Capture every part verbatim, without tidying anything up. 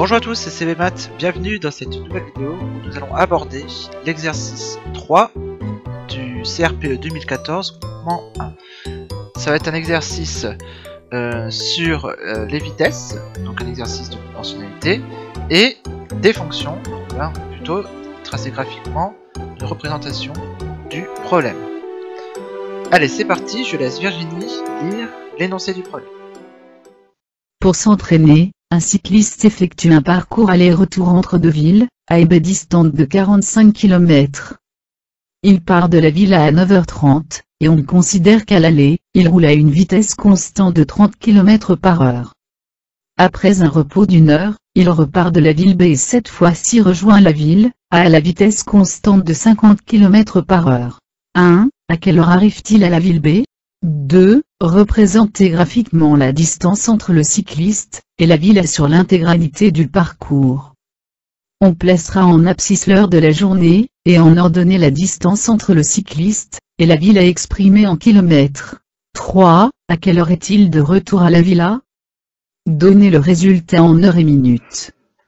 Bonjour à tous, c'est C V Math, bienvenue dans cette nouvelle vidéo où nous allons aborder l'exercice trois du C R P E deux mille quatorze, groupement un. Ça va être un exercice euh, sur euh, les vitesses, donc un exercice de proportionnalité, et des fonctions, donc là on va plutôt tracer graphiquement une représentation du problème. Allez, c'est parti, je laisse Virginie lire l'énoncé du problème. Pour s'entraîner, un cycliste effectue un parcours aller-retour entre deux villes, A et B distantes de quarante-cinq kilomètres. Il part de la ville à neuf heures trente, et on considère qu'à l'aller, il roule à une vitesse constante de trente kilomètres par heure. Après un repos d'une heure, il repart de la ville B et cette fois-ci rejoint la ville A à la vitesse constante de cinquante kilomètres par heure. un. À quelle heure arrive-t-il à la ville B? deux. Représenter graphiquement la distance entre le cycliste et la ville A sur l'intégralité du parcours. On placera en abscisse l'heure de la journée, et en ordonnée la distance entre le cycliste et la ville A exprimée en kilomètres. trois. À quelle heure est-il de retour à la ville A? Donnez le résultat en heures et minutes.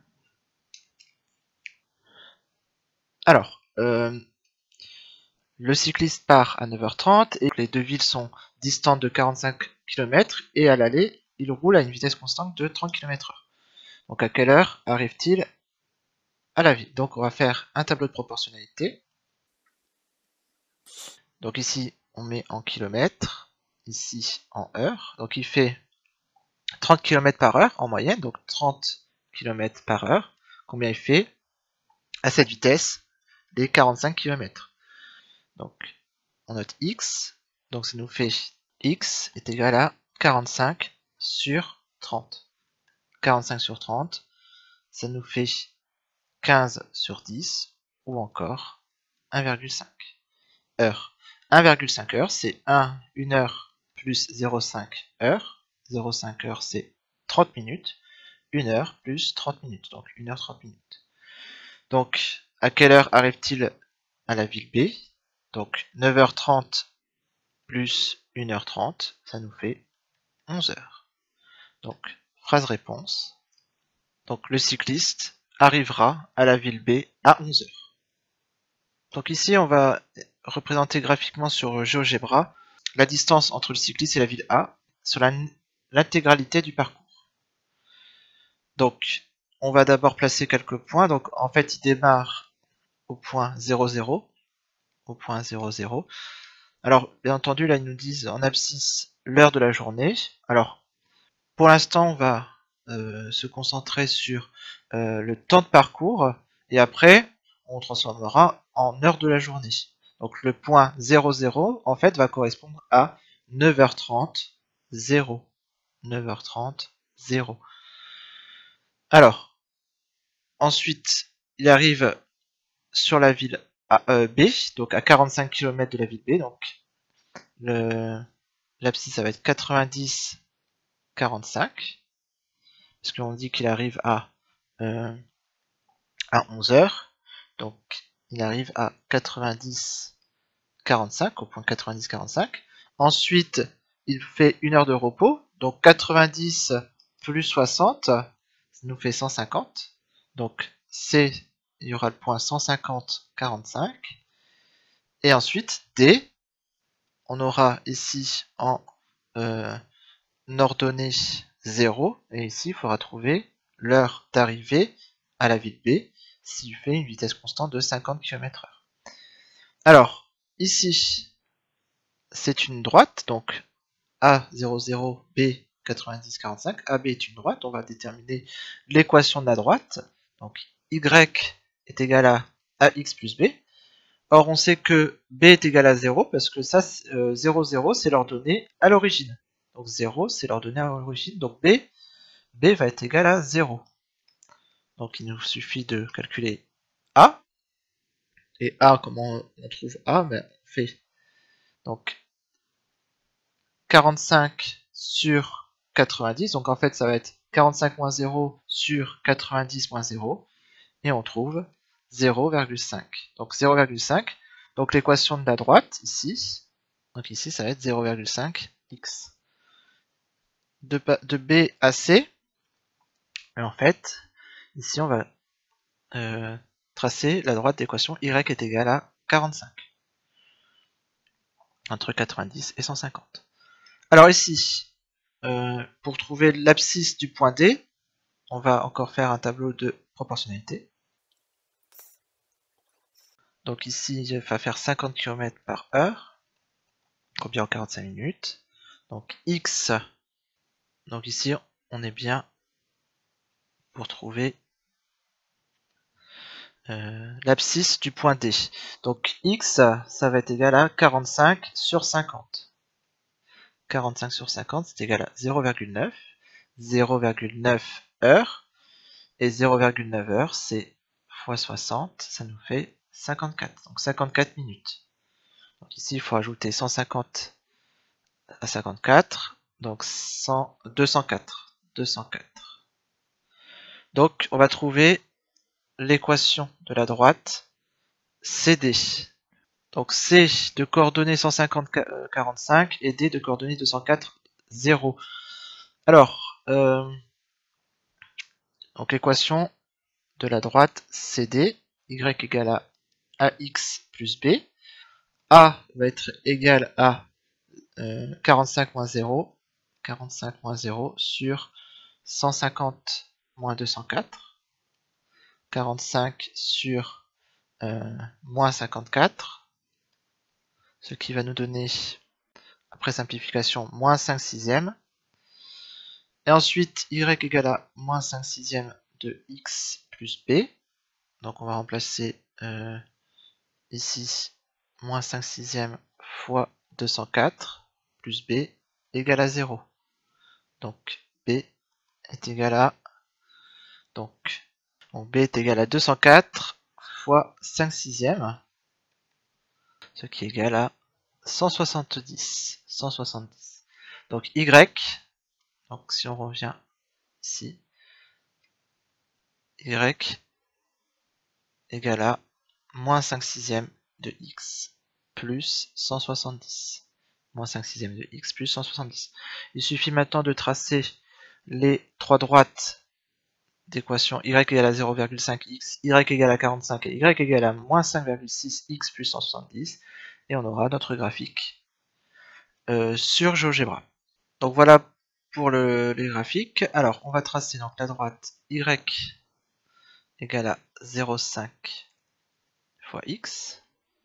Alors, euh, le cycliste part à neuf heures trente et les deux villes sont distantes de quarante-cinq kilomètres et à l'aller, il roule à une vitesse constante de trente kilomètres heure. Donc à quelle heure arrive-t-il à la ville? Donc on va faire un tableau de proportionnalité. Donc ici on met en kilomètres, ici en heures. Donc il fait trente kilomètres par heure en moyenne, donc trente kilomètres par heure. Combien il fait à cette vitesse? Les quarante-cinq kilomètres. Donc on note x, donc ça nous fait x est égal à quarante-cinq sur trente. quarante-cinq sur trente, ça nous fait quinze sur dix, ou encore un virgule cinq heures. un virgule cinq heures, c'est un, une heure plus zéro virgule cinq heures. zéro virgule cinq heures, c'est trente minutes. une heure plus trente minutes, donc une heure trente minutes. Donc, à quelle heure arrive-t-il à la ville B? Donc, neuf heures trente plus une heure trente, ça nous fait onze heures. Donc, phrase réponse. Donc, le cycliste arrivera à la ville B à onze heures. Donc ici, on va représenter graphiquement sur GeoGebra la distance entre le cycliste et la ville A sur l'intégralité du parcours. Donc, on va d'abord placer quelques points. Donc, en fait, il démarre au point zéro zéro. Au point zéro zéro. Alors, bien entendu, là, ils nous disent en abscisse l'heure de la journée. Alors, pour l'instant, on va euh, se concentrer sur euh, le temps de parcours. Et après, on transformera en heure de la journée. Donc, le point zéro zéro, en fait, va correspondre à neuf heures trente, zéro. neuf heures trente, zéro. Alors, ensuite, il arrive sur la ville A, euh, B, donc à quarante-cinq kilomètres de la ville B. Donc, l'abscisse, ça va être quatre-vingt-dix, quarante-cinq. Parce qu'on dit qu'il arrive à, euh, à onze heures. Donc, il arrive à quatre-vingt-dix, quarante-cinq, au point quatre-vingt-dix, quarante-cinq. Ensuite, il fait une heure de repos. Donc, quatre-vingt-dix plus soixante, ça nous fait cent cinquante. Donc, C, il y aura le point cent cinquante, quarante-cinq. Et ensuite, D, on aura ici en euh, ordonnée zéro. Et ici, il faudra trouver l'heure d'arrivée à la ville B s'il fait une vitesse constante de cinquante kilomètres heure. Alors, ici, c'est une droite, donc A zéro zéro, B quatre-vingt-dix, quarante-cinq. A B est une droite, on va déterminer l'équation de la droite. Donc, Y est égal à ax plus B. Or, on sait que B est égal à zéro, parce que ça, euh, zéro, zéro, c'est l'ordonnée à l'origine. Donc, zéro, c'est l'ordonnée à l'origine. Donc, B, B va être égal à zéro. Donc, il nous suffit de calculer A. Et A, comment on trouve A? Ben, on fait donc quarante-cinq sur quatre-vingt-dix. Donc, en fait, ça va être quarante-cinq moins zéro sur quatre-vingt-dix moins zéro. Et on trouve zéro virgule cinq. Donc, zéro virgule cinq. Donc, l'équation de la droite, ici. Donc, ici, ça va être zéro virgule cinq x. De, de B à C. Et en fait, Ici, on va euh, tracer la droite d'équation y est égale à quarante-cinq. Entre quatre-vingt-dix et cent cinquante. Alors ici, euh, pour trouver l'abscisse du point D, on va encore faire un tableau de proportionnalité. Donc ici, il va faire cinquante kilomètres par heure, combien en quarante-cinq minutes. Donc X, donc ici, on est bien pour trouver euh, l'abscisse du point D. Donc X, ça va être égal à quarante-cinq sur cinquante. quarante-cinq sur cinquante, c'est égal à zéro virgule neuf. zéro virgule neuf heures. Et zéro virgule neuf heures, c'est fois soixante, ça nous fait cinquante-quatre. Donc cinquante-quatre minutes. Donc ici, il faut ajouter cent cinquante à cinquante-quatre. Donc cent, deux cent quatre. deux cent quatre. Donc on va trouver l'équation de la droite C D. Donc C de coordonnées cent cinquante, quarante-cinq et D de coordonnées deux cent quatre, zéro. Alors, euh, donc l'équation de la droite C D, Y égale à A X plus B. A va être égal à euh, quarante-cinq moins zéro, quarante-cinq moins zéro sur cent cinquante moins deux cent quatre, quarante-cinq sur euh, moins cinquante-quatre, ce qui va nous donner, après simplification, moins cinq sixièmes. Et ensuite, y égale à moins cinq sixièmes de x plus b. Donc on va remplacer euh, ici moins cinq sixièmes fois deux cent quatre plus b égale à zéro. Donc b est égal à donc, donc b est égal à deux cent quatre fois cinq sixièmes, ce qui est égal à cent soixante-dix. cent soixante-dix. Donc y, donc si on revient ici, y égale à moins cinq sixièmes de x plus cent soixante-dix. Moins cinq sixièmes de x plus cent soixante-dix. Il suffit maintenant de tracer les trois droites d'équation y égale à zéro virgule cinq x, y égale à quarante-cinq et y égale à moins cinq virgule six x plus cent soixante-dix, et on aura notre graphique euh, sur GeoGebra. Donc voilà pour le, les graphiques. Alors on va tracer donc la droite y égale à zéro virgule cinq fois x.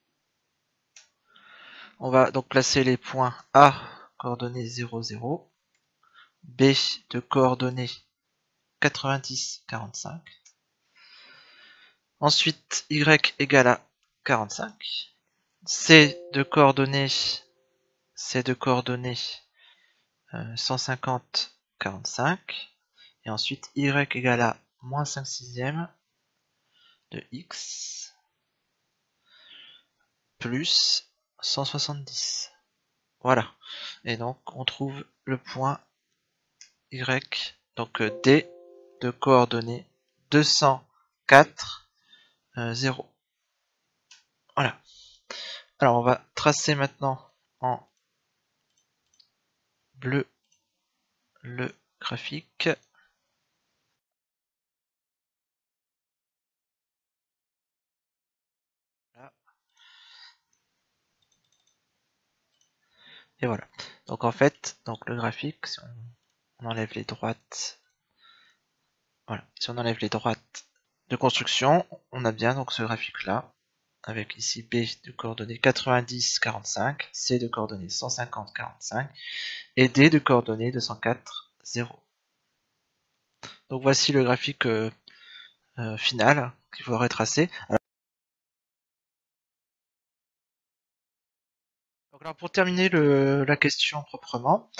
On va donc placer les points A, coordonnées zéro, zéro, B de coordonnées quatre-vingt-dix, quarante-cinq. Ensuite, y égale à quarante-cinq. C de coordonnées, C de coordonnées euh, cent cinquante, quarante-cinq. Et ensuite, y égale à moins cinq sixièmes de x plus cent soixante-dix. Voilà. Et donc, on trouve le point y, donc D de coordonnées deux cent quatre, zéro. Voilà. Alors on va tracer maintenant en bleu le graphique. Voilà. Et voilà. Donc en fait, donc le graphique, si on, on enlève les droites, voilà, si on enlève les droites de construction, on a bien donc ce graphique là, avec ici B de coordonnées quatre-vingt-dix, quarante-cinq, C de coordonnées cent cinquante, quarante-cinq, et D de coordonnées deux cent quatre, zéro. Donc voici le graphique euh, euh, final qu'il faut retracer. Alors, donc alors pour terminer le, la question proprement,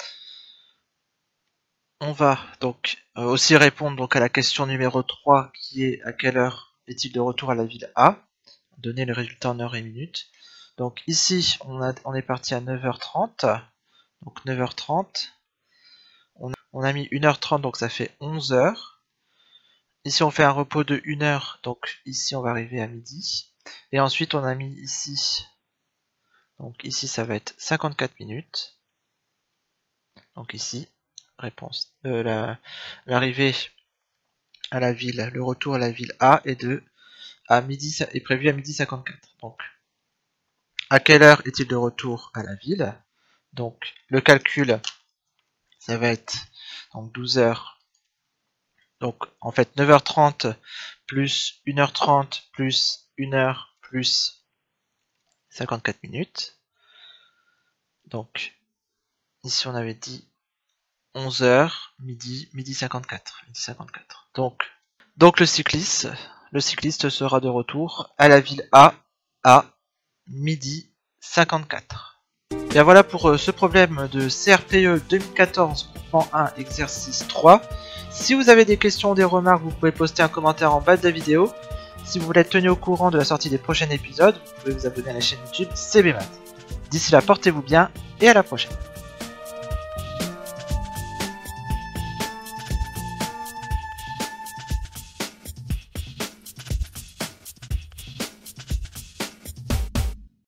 on va donc euh, aussi répondre donc à la question numéro trois qui est à quelle heure est-il de retour à la ville A, donner le résultat en heures et minutes. Donc ici on, a, on est parti à neuf heures trente, donc neuf heures trente, on a, on a mis une heure trente donc ça fait onze heures. Ici on fait un repos de une heure, donc ici on va arriver à midi. Et ensuite on a mis ici, donc ici ça va être cinquante-quatre minutes. Donc ici, réponse. Euh, la, l'arrivée à la ville, le retour à la ville A est de à midi est prévu à midi cinquante-quatre. Donc, à quelle heure est-il de retour à la ville? Donc, le calcul, ça va être donc douze heures. Donc, en fait, neuf heures trente plus une heure trente plus une heure plus cinquante-quatre minutes. Donc, ici, on avait dit onze heures, midi, midi cinquante-quatre. Midi cinquante-quatre. Donc, donc le cycliste, le cycliste sera de retour à la ville A à midi cinquante-quatre. Bien voilà pour euh, ce problème de C R P E deux mille quatorze, groupement un, exercice trois. Si vous avez des questions ou des remarques, vous pouvez poster un commentaire en bas de la vidéo. Si vous voulez être tenu au courant de la sortie des prochains épisodes, vous pouvez vous abonner à la chaîne YouTube C B Math. D'ici là, portez-vous bien et à la prochaine.